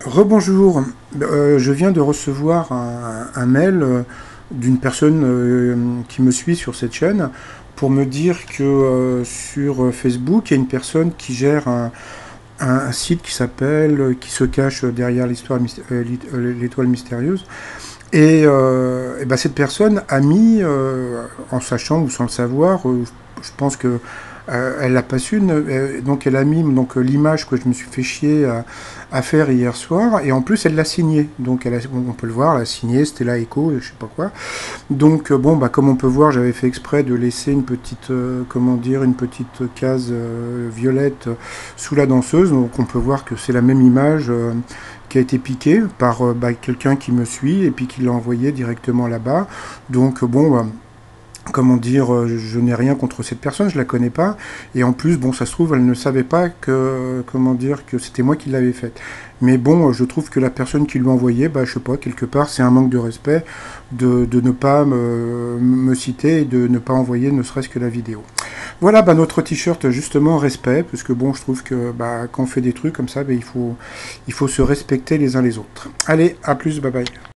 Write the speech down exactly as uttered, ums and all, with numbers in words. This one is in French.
Rebonjour, euh, je viens de recevoir un, un mail euh, d'une personne euh, qui me suit sur cette chaîne pour me dire que euh, sur Facebook, il y a une personne qui gère un, un- un site qui s'appelle, euh, qui se cache derrière l'histoire myst- euh, l'it- euh, l'étoile mystérieuse. Et, euh, et ben cette personne a mis, euh, en sachant ou sans le savoir, euh, je pense que euh, elle l'a pas su, ne- euh, donc elle a mis donc euh, l'image que je me suis fait chier à, à faire hier soir, et en plus elle l'a signée. Donc elle a- on peut le voir, elle a signé, c'était là Echo, je sais pas quoi. Donc euh, bon, bah comme on peut voir, j'avais fait exprès de laisser une petite, euh, comment dire, une petite case euh, violette euh, sous la danseuse. Donc on peut voir que c'est la même image euh, qui a été piquée par euh, bah, quelqu'un qui me suit et puis qui l'a envoyé directement là-bas. Donc euh, bon. Bah, comment dire, euh, je n'ai rien contre cette personne, je la connais pas, et en plus, bon, ça se trouve, elle ne savait pas que, comment dire, que c'était moi qui l'avais faite. Mais bon, euh, je trouve que la personne qui lui a envoyé, bah, je sais pas, quelque part, c'est un manque de respect de, de ne pas me, me citer et de ne pas envoyer ne serait-ce que la vidéo. Voilà, bah, notre t-shirt, justement, respect, parce que bon, je trouve que bah, quand on fait des trucs comme ça, bah, il faut, il faut se respecter les uns les autres. Allez, à plus, bye bye.